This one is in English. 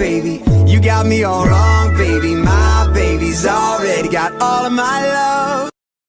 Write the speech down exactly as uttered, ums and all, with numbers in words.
baby. You got me all wrong, baby. My baby's already got all of my love.